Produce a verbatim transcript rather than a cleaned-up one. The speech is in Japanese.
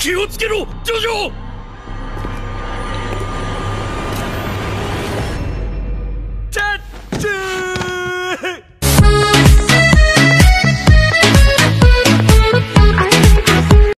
気をつけろジョジョ。